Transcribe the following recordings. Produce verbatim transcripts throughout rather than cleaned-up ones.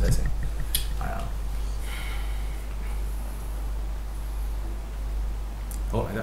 真係成，係啊。好嚟得。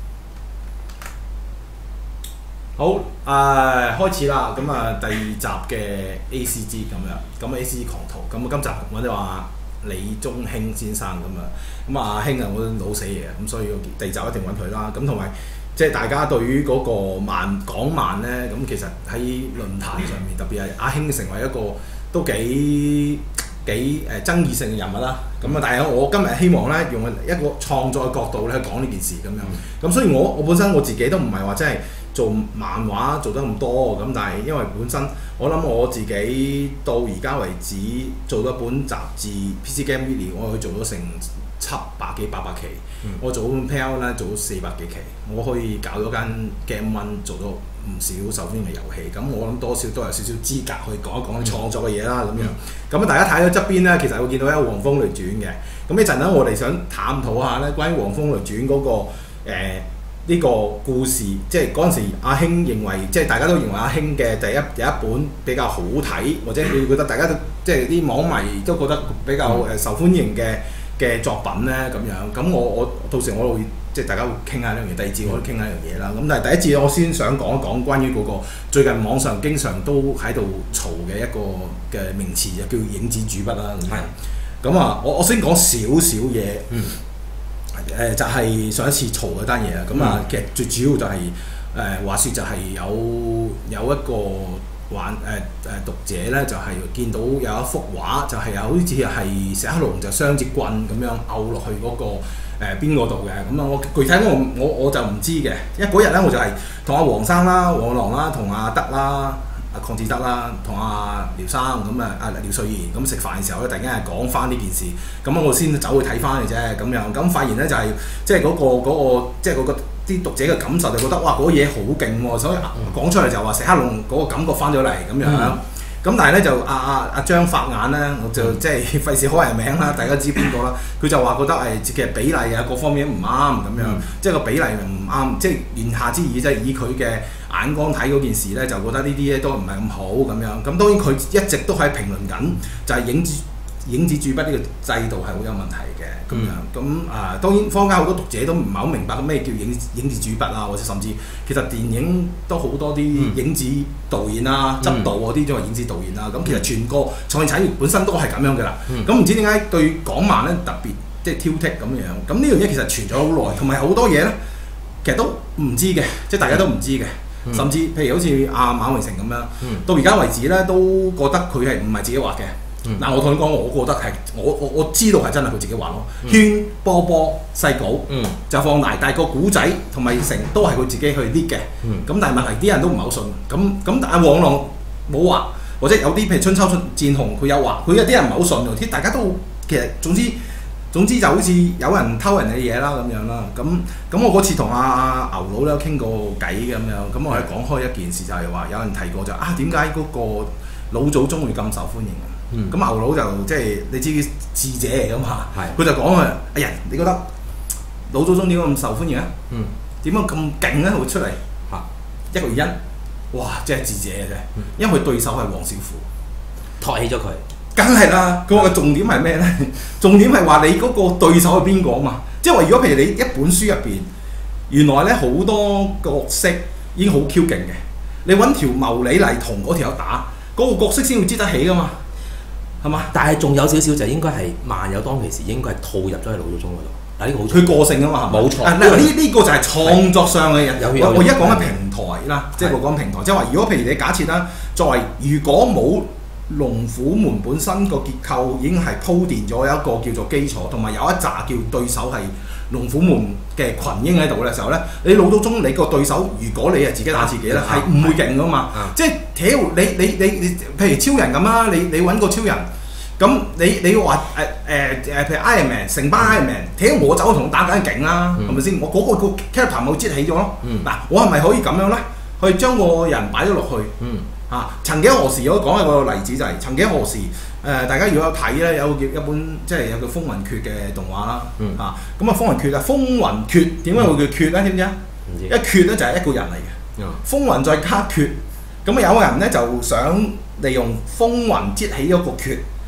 好，誒、呃、開始啦，咁啊第二集嘅 A C G 咁樣，咁 A C G 狂徒，咁啊今集我哋話李宗興先生咁啊，咁啊興啊我老死嘢，咁所以第二集一定揾佢啦，咁同埋即係大家對於嗰個漫港漫咧，咁其實喺論壇上面，特別係阿興成為一個都幾幾誒爭議性嘅人物啦，咁啊但係我今日希望咧用一個創作嘅角度咧講呢件事咁樣，咁所以我我本身我自己都唔係話真係做漫畫做得咁多，咁但係因為本身我諗我自己到而家為止做咗一本雜誌 P C Game Weekly， 我去做咗成七百幾八百期，嗯、我做本 P L 咧做咗四百幾期，我可以搞咗間 Game One 做咗唔少受歡迎嘅遊戲，咁我諗多少都有少少資格去講一講啲創作嘅嘢啦咁樣。咁、嗯、大家睇到側邊咧，其實會見到一個《黃風雷傳》嘅，咁一陣咧我哋想探討下咧關於《黃風雷傳》嗰、那個誒。呃呢個故事，即係嗰陣時，阿興認為，即係大家都認為阿興嘅第一第一本比較好睇，或者你覺得大家都即係啲網迷都覺得比較誒受歡迎嘅嘅作品咧咁樣。咁我我到時我會即係大家會傾下呢樣嘢，第二節我都傾下呢樣嘢啦。咁但係第一節我先想講一講關於嗰個最近網上經常都喺度嘈嘅一個嘅名詞，就叫影子主筆啦。係。咁啊，我我先講少少嘢。嗯。誒、呃、就係、是、上一次嘈嗰單嘢啦，咁啊、嗯、其實最主要就係、是、誒、呃、話説就係有有一個玩誒誒、呃、讀者咧，就係、是、見到有一幅畫，就係、是、有好似係石黑龍就雙節棍咁樣拗落去嗰、那個誒邊個度嘅，咁、呃、啊我具體我我我就唔知嘅，因為嗰日咧我就係同阿黃生啦、黃狼啦、同阿德啦。阿鄺志德啦，同阿廖生咁啊，阿廖瑞賢咁食飯嘅時候咧，突然間係講翻呢件事，咁我先走去睇翻嘅啫，咁樣咁發現咧就係、是、即係嗰、那個嗰、那個即係嗰個啲讀者嘅感受就覺得哇嗰嘢好勁喎，所以講出嚟就話石黑龍嗰個感覺翻咗嚟咁樣，咁、嗯、但係咧就阿阿阿張發眼咧，我就即係費事開人名啦，大家知邊個啦，佢就話覺得誒其實比例啊各方面唔啱咁樣，嗯、即係個比例唔啱，即係言下之意即係以佢嘅眼光睇嗰件事咧，就覺得呢啲咧都唔係咁好咁樣。咁當然佢一直都喺評論緊，就係、是、影子影子主筆呢個制度係好有問題嘅咁樣。咁啊、嗯呃，當然坊間好多讀者都唔係好明白咩叫影影子主筆啊，或者甚至其實電影都好多啲影子導演啊、執、嗯、導嗰啲都係影子導演啊。咁、嗯、其實全個創意產業本身都係咁樣嘅啦。咁唔、嗯、知點解對港漫咧特別即係挑剔咁樣。咁呢樣嘢其實傳咗好耐，同埋好多嘢咧其實都唔知嘅，即係大家都唔知嘅。嗯、甚至譬如好似阿馬榮成咁樣，嗯、到而家為止咧都覺得佢係唔係自己畫嘅。嗱、嗯，我同你講，我覺得係我我我知道係真係佢自己畫咯。嗯、圈波波細稿、嗯、就放大，但係個古仔同埋成都係佢自己去 lead 嘅。咁、嗯、但係問題啲人都唔係好信。咁咁但係黃浪冇畫，或者有啲譬如春秋戰紅佢有畫，佢有啲人唔係好信喎。啲大家都其實總之。總之就好似有人偷人嘅嘢啦咁樣啦，咁咁我嗰次同阿牛佬咧傾過偈咁樣，咁我係講開一件事就係話有人提過就啊點解嗰個老祖宗會咁受歡迎啊？咁、嗯、牛佬就即係你知佢智者嚟噶嘛，佢是就講啊，哎呀你覺得老祖宗點解咁受歡迎啊？點解咁勁咧會出嚟？嚇、啊、一個原因，哇即係智者嘅啫，嗯、因為佢對手係黃小虎， 托起咗佢。 梗係啦，佢話嘅重點係咩咧？重點係話你嗰個對手係邊個啊嘛？即係話如果譬如你一本書入邊，原來咧好多角色已經好 Q 勁嘅，你揾條茂利嚟同嗰條友打，嗰、嗰個角色先會支得起噶嘛，係嘛？ 但係仲有少少就應該係漫友當其時應該係套入咗喺老祖宗嗰度。嗱呢個好， 佢個性啊嘛， 冇錯。 嗱呢呢個就係創作上嘅人。 有我我而家講緊平台啦，即係我講平台，即係話如果譬如你假設啦，作為如果冇龍虎門本身個結構已經係鋪墊咗有一個叫做基礎，同埋有一紮叫對手係龍虎門嘅群英喺度嘅時候咧，你老祖宗你個對手，如果你係自己打自己咧，係唔、啊、會勁噶嘛。啊、即係屌你你你你，譬如超人咁啦，你你揾個超人，咁你你話誒誒誒，譬如 Iron Man 成班 Iron Man，屌我走去同佢打緊勁啦，係咪先？我嗰、那個個 character 咪擠起咗咯。嗱、嗯，我係咪可以咁樣咧？去將個人擺咗落去？嗯啊！曾幾何時我講一個例子就係、是、曾幾何時誒、呃，大家如果有睇咧，有個叫一本即係有個風雲決嘅動畫啦。嗯、啊，咁啊風雲決啊，風雲決點解會叫決咧？知唔知啊？一決咧就係一個人嚟嘅。嗯、風雲再加決，咁啊有個人咧就想利用風雲擠起咗個決，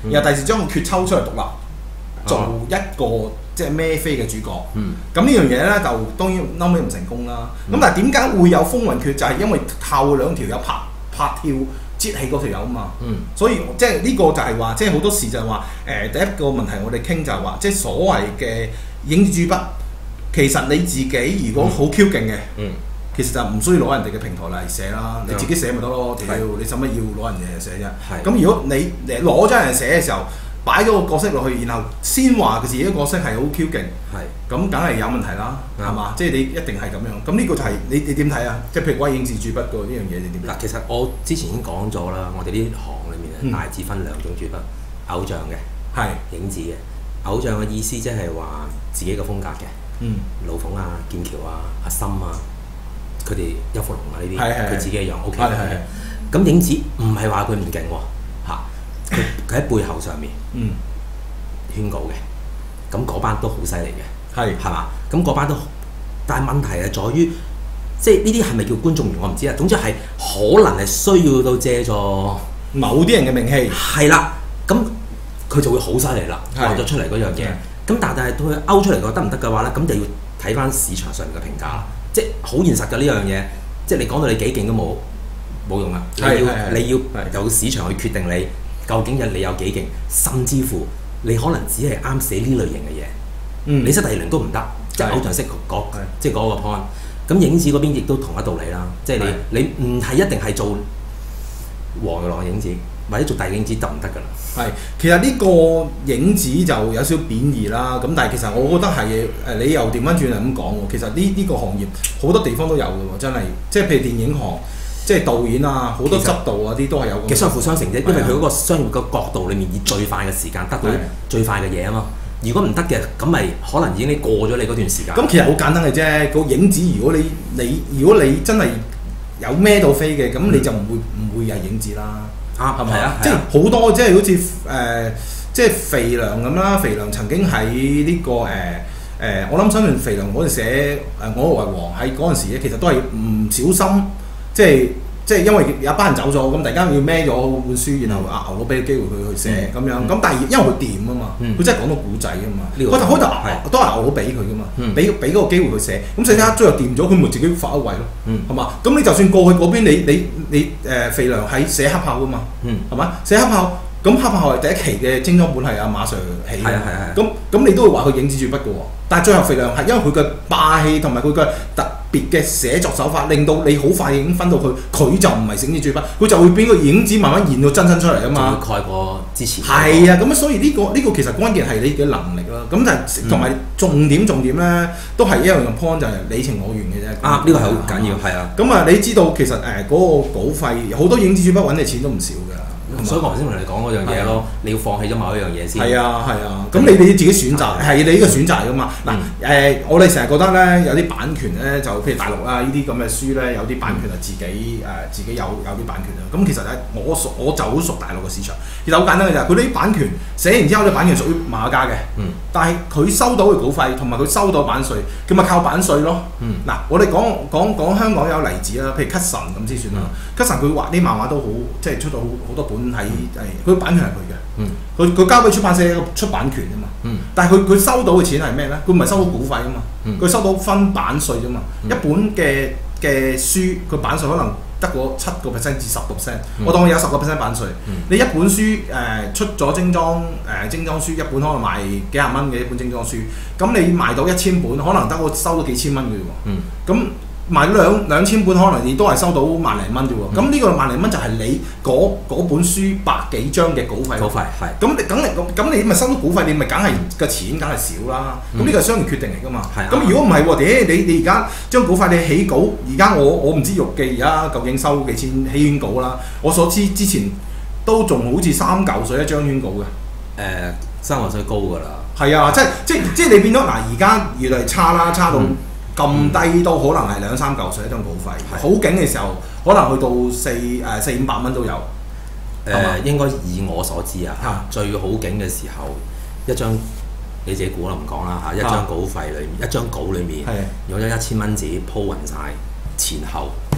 然後第時將個決抽出嚟獨立，做一個即係孭飛嘅主角。咁呢樣嘢咧就當然後尾唔成功啦。咁但係點解會有風雲決？就係因為靠兩條友拍拍跳擠起嗰條友啊嘛。所以即係呢個就係話，即係好多時就係話誒第一個問題我哋傾就係話，即係所謂嘅影子主筆，其實你自己如果好 Q 勁嘅。其實就唔需要攞人哋嘅平台嚟寫啦，你自己寫咪得咯。屌，你使乜要攞人哋嚟寫啫？咁如果你你攞咗人寫嘅時候，擺咗個角色落去，然後先話佢自己嘅角色係好 Q 勁，咁梗係有問題啦，係嘛？即係你一定係咁樣。咁呢個就係你你點睇啊？即係譬如話影視主筆個呢樣嘢，你點睇？ 嗱，其實我之前已經講咗啦，我哋呢行裏面大致分兩種主筆，偶像嘅，係影子嘅。偶像嘅意思即係話自己嘅風格嘅，嗯，老馮啊、劍橋啊、阿森啊。佢哋邱福龍啊呢啲，佢自己一樣 O K 嘅。咁影子唔係話佢唔勁喎，嚇佢佢喺背後上面，嗯，圈稿嘅，咁嗰班都好犀利嘅，係係嘛？咁嗰班都，但係問題係在於，即係呢啲係咪叫觀眾緣我唔知啊。總之係可能係需要到借助某啲人嘅名氣， 係啦，咁佢就會好犀利啦，畫咗出嚟嗰樣嘢。咁但係到佢勾出嚟個得唔得嘅話咧，咁就要睇翻市場上面嘅評價啦。即係好現實嘅呢樣嘢，即係你講到你幾勁都冇冇用啊！你要你要有市場去決定你究竟係你有幾勁，甚至乎你可能只係啱寫呢類型嘅嘢，嗯、你識第二輪都唔得，即係偶像式嗰即係嗰個 point。咁影子嗰邊亦都同一道理啦，即係你你唔係一定係做黃玉郎影子，或者做大影子就唔得㗎啦。 係，其實呢個影子就有少少貶義啦。咁但係其實我覺得係誒，你又調翻轉嚟咁講喎。其實呢呢、呢個行業好多地方都有嘅喎，真係。即係譬如電影行，即係導演啊，好多執導啊啲都係有。 其實相輔相成啫，因為佢嗰個商業嘅角度裡面以最快嘅時間得到最快嘅嘢啊嘛。如果唔得嘅，咁咪可能已經你過咗你嗰段時間。 咁其實好簡單嘅啫。個影子如果你你如果你真係有孭到飛嘅，咁你就唔會唔、嗯、會係影子啦。 啱係咪啊？ 即係好多即係好似誒、呃，即係肥良咁啦。肥良曾經喺呢、呢個誒誒、呃，我諗相信肥良嗰陣寫誒《我為王》喺嗰陣時咧，其實都係唔小心，即係即係因為有一班人走咗，咁突然間要孭咗本書，然後阿牛佬俾個機會佢去寫咁、嗯、樣。咁、嗯、但係因為佢掂啊嘛，佢、嗯、真係講到古仔啊嘛。開頭開頭都係牛佬俾佢噶嘛，俾俾嗰個機會佢寫。咁所以一追又掂咗，佢咪自己發一位咯，係嘛、嗯？咁你就算過去嗰邊，你你你誒肥良係寫黑豹噶嘛，係嘛、嗯？寫黑豹。咁黑豹係第一期嘅精裝本係阿馬 Sir 起嘅，咁咁你都會話佢影子主筆嘅喎。但係最後肥良係因為佢嘅霸氣同埋佢嘅特別嘅寫作手法，令到你好快已經分到佢，佢就唔係影子主筆，佢就會俾個影子慢慢現到真身出嚟啊嘛。 就會蓋過之前。 係啊，咁所以呢、呢個呢、呢個其實關鍵係你嘅能力啦。咁但係同埋重點重點咧，都係一樣嘅 point 就係你情我願嘅啫。 啊，呢個係好緊要，係啊。 咁啊，你知道其實誒嗰、呃嗰個稿費好多影子主筆揾嘅錢都唔少㗎。 所以我頭先同你講嗰樣嘢咯，你要放棄咗某一樣嘢先。 係啊係啊，咁、啊、你哋自己選擇，係你呢個選擇嚟噶嘛？嗱誒、嗯呃，我哋成日覺得咧，有啲版權咧，就譬如大陸啊呢啲咁嘅書咧，有啲版權係自己誒、呃、自己有有啲版權啊。咁其實咧，我熟我就好熟大陸嘅市場，其實好簡單嘅就係佢啲版權寫完之後，啲版權屬於馬家嘅，嗯、但係佢收到嘅稿費同埋佢收到版稅，佢咪靠版稅咯。嗱、嗯，我哋講講講香港有例子啦，譬如 Cutson 咁先算啦。Cutson 佢畫啲漫畫都好，即係出到好好多本喺誒。佢版權係佢嘅，佢佢、嗯、交俾出版社一個出版權啫嘛。嗯、但係佢佢收到嘅錢係咩咧？佢唔係收到稿費啊嘛，佢、嗯、收到分版稅啫嘛。嗯、一本嘅嘅書，佢版稅可能得個七個 percent 至十個 percent。嗯、我當佢有十個 percent 版稅。嗯、你一本書誒、呃、出咗精裝誒、呃、精裝書，一本可能賣幾廿蚊嘅一本精裝書，咁你賣到一千本，可能得個收到幾千蚊嘅喎。咁、嗯賣咗兩兩千本，可能你都係收到萬零蚊啫喎。咁呢、嗯、個萬零蚊就係你嗰本書百幾張嘅稿費。稿費係。咁你梗係咁，你咪收到稿費，你咪梗係個錢梗係少啦。咁呢、嗯、個係商業決定嚟㗎嘛。係咁、嗯、如果唔係喎，屌你你而家將稿費你起稿，而家我我唔知玉記而家究竟收幾錢起圈稿啦。我所知之前都仲好似三嚿水一張圈稿嘅。誒、 呃，三嚿水高㗎啦。 係啊，即係即係即係你變咗嗱，而家越嚟越差啦，差到。嗯咁低都可能係兩三嚿水一張稿費，嗯、好景嘅時候可能去到四誒、呃、四五百蚊都有。誒、 呃，吧應該以我所知啊，啊最好景嘅時候一張你自己估啦，唔講啦嚇，一張稿費裏面、啊、一張稿裏面用咗一千蚊紙鋪勻晒前後，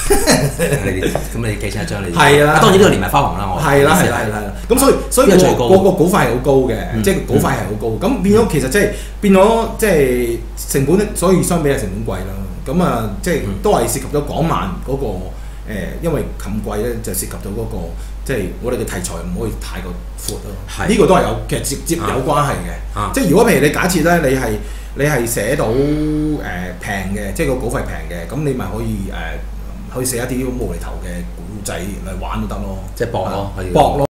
咁你記清一張你係啦， 當然呢個連埋花紅啦，我係啦係啦係啦，咁所以所以個個個稿費係好高嘅，即係稿費係好高，咁變咗其實即係變咗即係成本，所以相比係成本貴啦。咁啊，即係都係涉及咗港漫嗰個誒，因為咁貴咧，就涉及到嗰個即係我哋嘅題材唔可以太過闊咯。呢個都係有其實直接有關係嘅。即係如果譬如你假設咧，你係你係寫到誒平嘅，即係個稿費平嘅，咁你咪可以誒可以寫一啲無厘頭嘅古仔嚟玩都得咯。 即係搏咯， 搏咯。